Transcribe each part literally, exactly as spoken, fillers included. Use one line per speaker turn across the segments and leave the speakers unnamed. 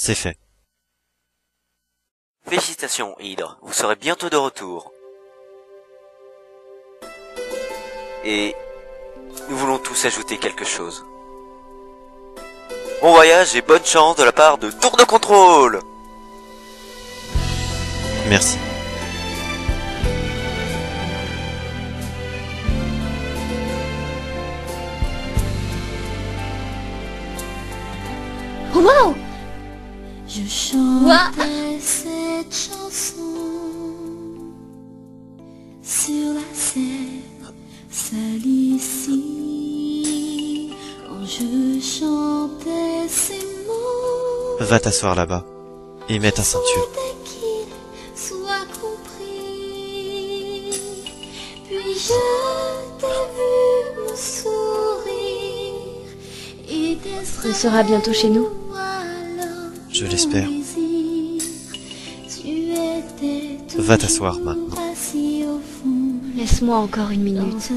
C'est fait.
Félicitations, Hydre, vous serez bientôt de retour. Et nous voulons tous ajouter quelque chose. Bon voyage et bonne chance de la part de Tour de Contrôle.
Merci.
Wow!
Je chantais cette chanson sur la serre seule ici. Quand je chantais ces mots,
Va t'asseoir là-bas et mets ta ceinture.
dès qu'il soit compris. Puis je t'ai vu me sourire et tes
Il sera bientôt chez nous.
Je l'espère. Va t'asseoir maintenant.
Laisse-moi encore une minute.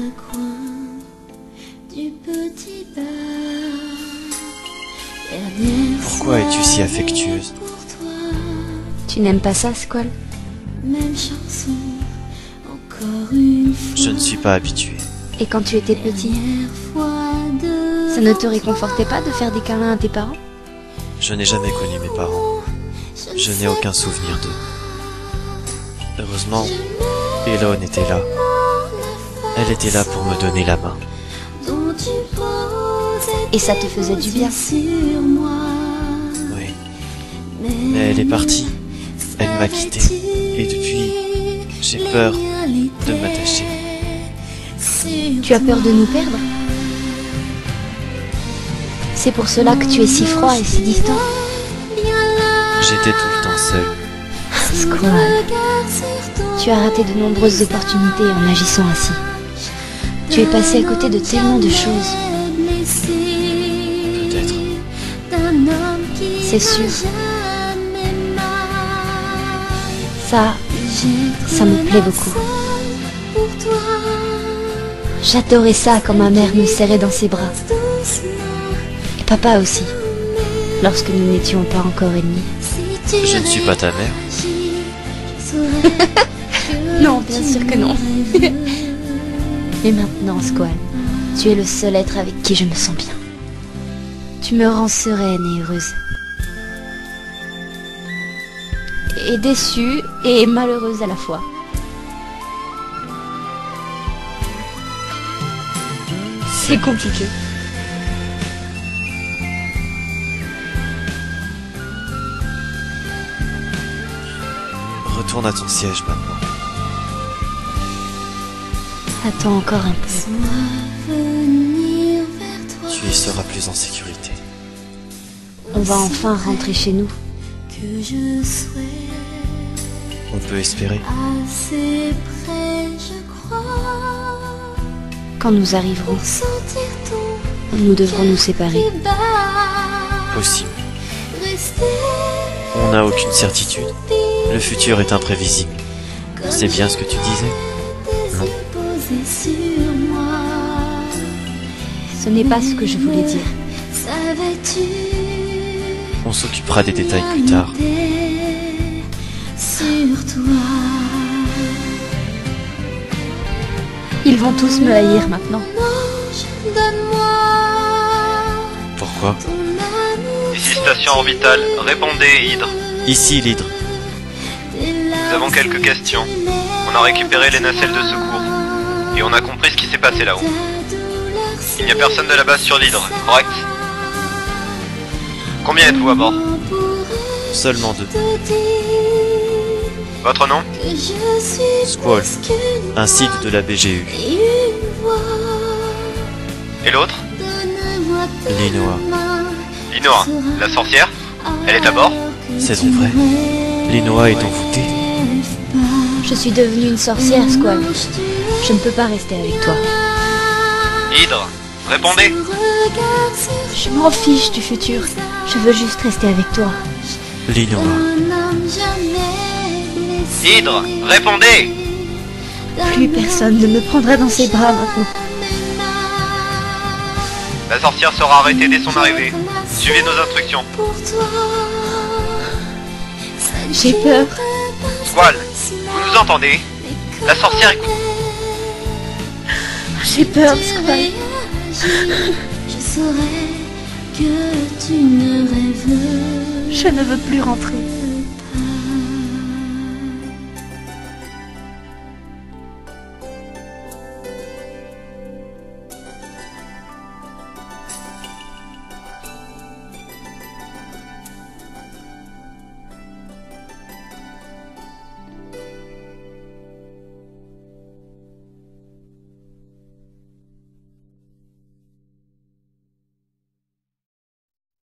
Pourquoi es-tu si affectueuse?
Tu n'aimes pas ça, Squall?
Je ne suis pas habitué.
Et quand tu étais petit, ça ne te réconfortait pas de faire des câlins à tes parents?
Je n'ai jamais connu mes parents. Je n'ai aucun souvenir d'eux. Heureusement, Elone était là. Elle était là pour me donner la main.
Et ça te faisait du bien?
Oui. Mais elle est partie. Elle m'a quitté. Et depuis, j'ai peur de m'attacher.
Tu as peur de nous perdre? C'est pour cela que tu es si froid et si distant?
J'étais tout le temps seul.
Squall, tu as raté de nombreuses opportunités en agissant ainsi. Tu es passé à côté de tellement de choses.
Peut-être.
C'est sûr. Ça, ça me plaît beaucoup. J'adorais ça quand ma mère me serrait dans ses bras. Et papa aussi, lorsque nous n'étions pas encore ennemis.
Je ne suis pas ta mère.
Non, bien sûr que non. Et maintenant, Squall, tu es le seul être avec qui je me sens bien. Tu me rends sereine et heureuse. Et déçue et malheureuse à la fois. C'est compliqué.
Retourne à ton siège maintenant.
Attends encore un peu.
Tu y seras plus en sécurité.
On va enfin rentrer chez nous.
Que je sois
On peut espérer.
assez près, je crois,
Quand nous arriverons,
pour sentir ton
nous devrons nous séparer.
cri bas.
Possible.
Rester
On n'a aucune certitude. Le futur est imprévisible. C'est bien ce que tu disais? Non.
posé sur moi.
Ce n'est pas ce que je voulais dire.
Savais-tu
On s'occupera des détails plus tard.
sur toi.
Ils vont tous me haïr maintenant.
Ange, donne-moi
Pourquoi?
ton amour.
Ici station orbitale, répondez Hydre.
Ici, l'hydre.
Nous avons quelques questions. On a récupéré les nacelles de secours. Et on a compris ce qui s'est passé là-haut. Il n'y a personne de la base sur l'hydre, correct? Combien êtes-vous à bord?
Seulement deux.
Votre nom?
Squall, un site de la B G U.
Et l'autre?
Linoa.
Linoa, la sorcière? Elle est à bord?
C'est donc vrai. Linoa est envoûtée.
Je suis devenue une sorcière, Squall. Je ne peux pas rester avec toi.
Hydre, répondez!
Je m'en fiche du futur. Je veux juste rester avec toi.
Linoa.
Hydre, répondez!
Plus personne ne me prendra dans ses bras maintenant.
La sorcière sera arrêtée dès son arrivée. Suivez nos instructions.
Pour toi.
J'ai peur.
Squall, vous nous entendez? La sorcière écoute.
J'ai peur, Squall.
Je saurais que tu ne rêves.
Je ne veux plus rentrer.